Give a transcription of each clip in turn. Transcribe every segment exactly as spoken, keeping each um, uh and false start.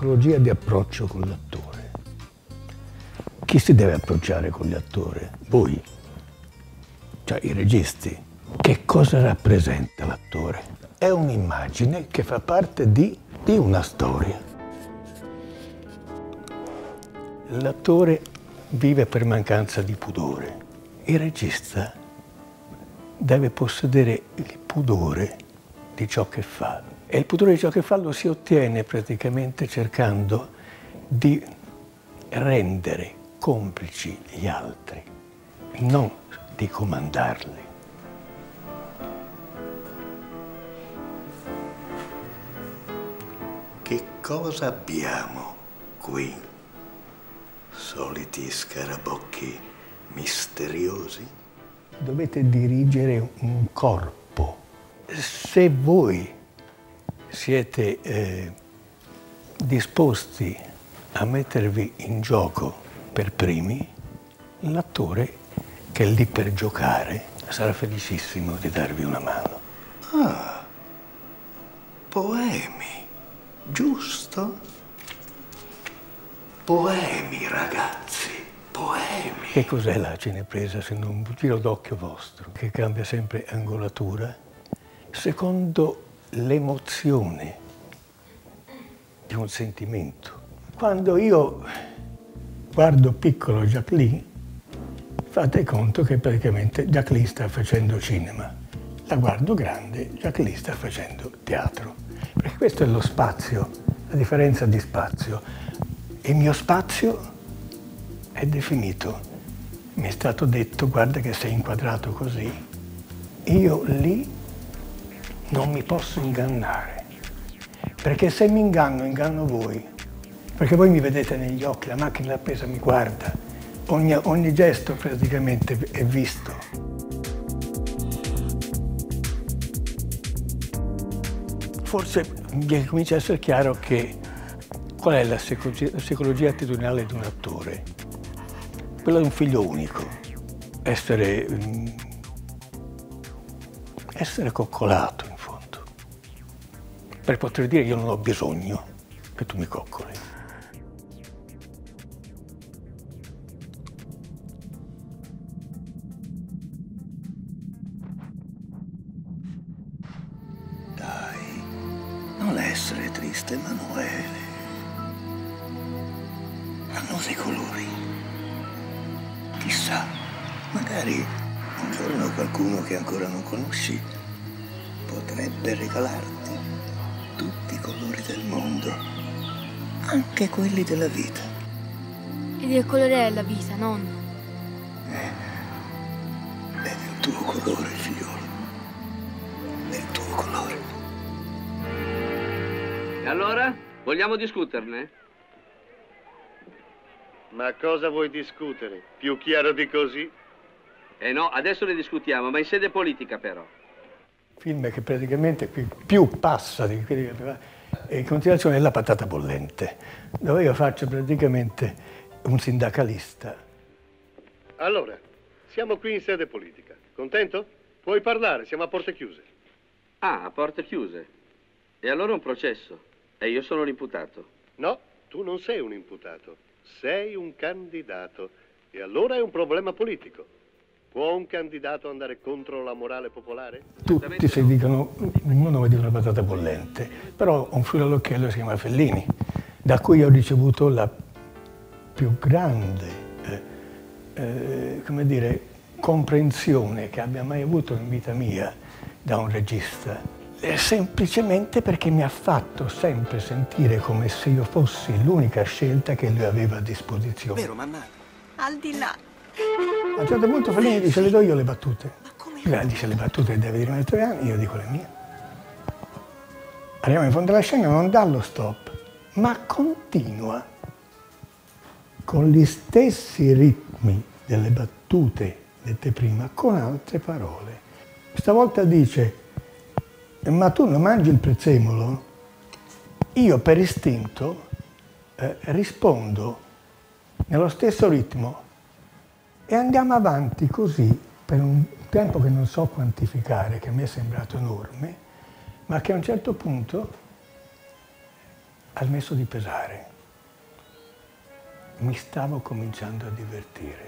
psicologia di approccio con l'attore. Chi si deve approcciare con l'attore? Voi, cioè i registi. Che cosa rappresenta l'attore? È un'immagine che fa parte di, di una storia. L'attore vive per mancanza di pudore. Il regista deve possedere il pudore di ciò che fa. E il pudore di ciò che fa lo si ottiene praticamente cercando di rendere complici gli altri, non di comandarli. Che cosa abbiamo qui? Soliti scarabocchi misteriosi? Dovete dirigere un corpo. Se voi siete eh, disposti a mettervi in gioco per primi, l'attore che è lì per giocare sarà felicissimo di darvi una mano. Ah, poemi, giusto? Poemi, ragazzi, poemi. Che cos'è la cinepresa se non un giro d'occhio vostro, che cambia sempre angolatura, secondo l'emozione di un sentimento. Quando io guardo piccolo Jacqueline, fate conto che praticamente Jacqueline sta facendo cinema. La guardo grande, Jacqueline sta facendo teatro. Perché questo è lo spazio, la differenza di spazio. Il mio spazio è definito. Mi è stato detto, guarda che sei inquadrato così. Io lì non mi posso ingannare, perché se mi inganno, inganno voi. Perché voi mi vedete negli occhi, la macchina da presa mi guarda, ogni, ogni gesto praticamente è visto. Forse mi comincia a essere chiaro che qual è la psicologia, la psicologia attitudinale di un attore? Quella di un figlio unico, essere, essere coccolato in fondo, per poter dire io non ho bisogno che tu mi coccoli. Dai, non essere triste, Emanuele. Annusa i colori. Chissà, magari un giorno qualcuno che ancora non conosci potrebbe regalarti tutti i colori del mondo, anche quelli della vita. Ed il colore è la vita, nonno? Eh, è del tuo colore, figliolo. Del tuo colore. E allora? Vogliamo discuterne? Ma cosa vuoi discutere? Più chiaro di così? Eh no, adesso ne discutiamo, ma in sede politica però. Film che praticamente più, più passa di quelli che fa, e in continuazione è La patata bollente, dove io faccio praticamente un sindacalista. Allora, siamo qui in sede politica. Contento? Puoi parlare, siamo a porte chiuse. Ah, a porte chiuse. E allora un processo. E io sono l'imputato. No, tu non sei un imputato. Sei un candidato. E allora è un problema politico. Può un candidato andare contro la morale popolare? Tutti si dicono il mio nome di una patata bollente, però ho un figlio all'occhiello che si chiama Fellini, da cui ho ricevuto la più grande eh, eh, come dire, comprensione che abbia mai avuto in vita mia da un regista. È semplicemente perché mi ha fatto sempre sentire come se io fossi l'unica scelta che lui aveva a disposizione. Vero, mamma? Al di là. A un certo punto Fellini dice, le do io le battute. Ma come? Lui dice, le battute deve dire nei tuoi anni, io dico le mie. Arriviamo in fondo alla scena, non dà lo stop, ma continua con gli stessi ritmi delle battute dette prima, con altre parole. Stavolta dice, ma tu non mangi il prezzemolo? Io per istinto eh, rispondo nello stesso ritmo e andiamo avanti così per un tempo che non so quantificare, che mi è sembrato enorme, ma che a un certo punto ha smesso di pesare. Mi stavo cominciando a divertire.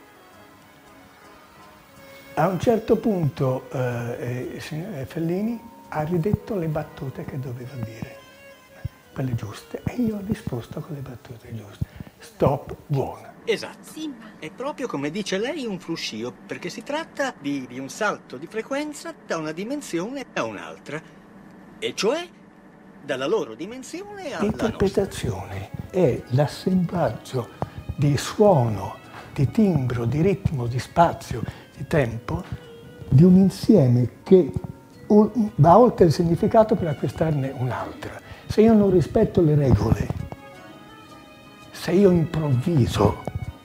A un certo punto eh, il signor Fellini ha ridetto le battute che doveva dire, quelle giuste, e io ho risposto con le battute giuste. Stop, buona. Esatto. Sì, ma... È proprio come dice lei un fruscio, perché si tratta di, di un salto di frequenza da una dimensione a un'altra, e cioè dalla loro dimensione alla nostra. L'interpretazione è l'assemblaggio di suono, di timbro, di ritmo, di spazio, di tempo, di un insieme che va oltre il significato per acquistarne un'altra. Se io non rispetto le regole, se io improvviso,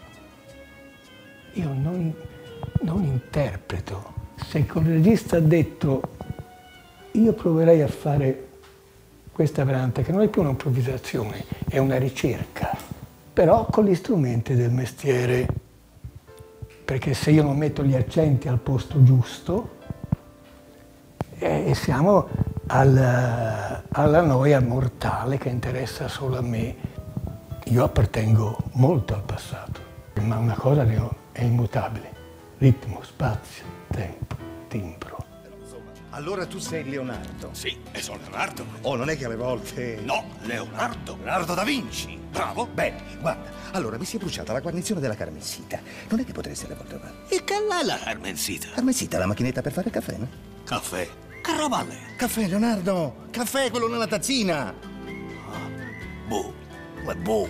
io non, non interpreto. Se il regista ha detto io proverei a fare questa variante, che non è più un'improvvisazione, è una ricerca, però con gli strumenti del mestiere, perché se io non metto gli accenti al posto giusto, eh, siamo al, alla noia mortale che interessa solo a me. Io appartengo molto al passato, ma una cosa è immutabile: ritmo, spazio, tempo, timbro. Allora tu sei Leonardo? Sì, e sono Leonardo. Oh, non è che alle volte... No, Leonardo, Leonardo da Vinci. Bravo. Bene, guarda, allora mi si è bruciata la guarnizione della carmensita. Non è che potresti alle volte fare? E che è la carmensita? Carmensita, la macchinetta per fare caffè, no? Caffè. Caravalle. Caffè, Leonardo! Caffè, quello nella tazzina! Boh, è boh.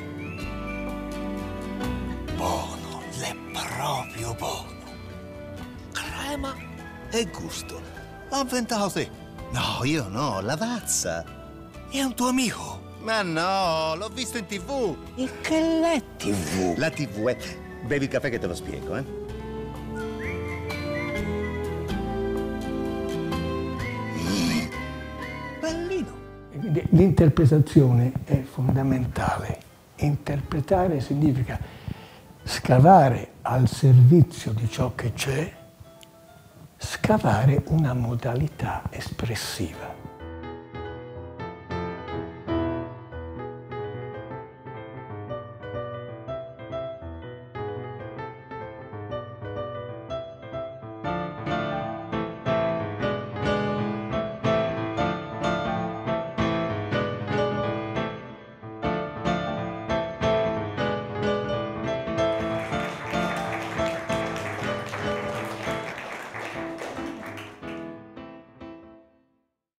Buono, è proprio buono. Crema e gusto. L'ha inventato te. No, io no, Lavazza. È un tuo amico. Ma no, l'ho visto in tv. E che l'è tivù? La tv è... Bevi il caffè che te lo spiego, eh? Bellino. Quindi l'interpretazione è fondamentale. Interpretare significa scavare al servizio di ciò che c'è, scavare una modalità espressiva.